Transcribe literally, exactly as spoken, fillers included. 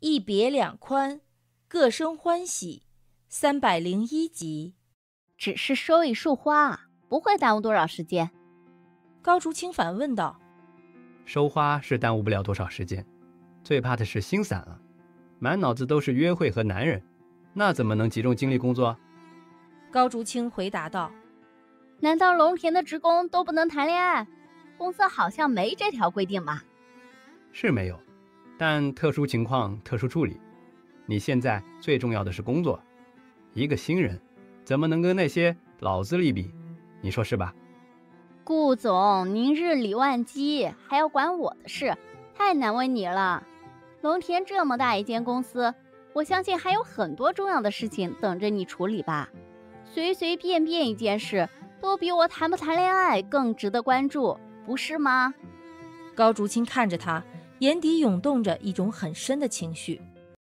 一别两宽，各生欢喜，三百零一集。 只是收一束花，不会耽误多少时间。 高竹清反问道。 收花是耽误不了多少时间，最怕的是心散了，满脑子都是约会和男人，那怎么能集中精力工作？ 高竹清回答道。 难道龙田的职工都不能谈恋爱？公司好像没这条规定吧？ 是没有，但特殊情况特殊处理。你现在最重要的是工作，一个新人怎么能跟那些老资历比？你说是吧？ 顾总，您日理万机，还要管我的事，太难为你了。龙田这么大一间公司，我相信还有很多重要的事情等着你处理吧。随随便便一件事都比我谈不谈恋爱更值得关注，不是吗？ 高竹清看着他，眼底涌动着一种很深的情绪。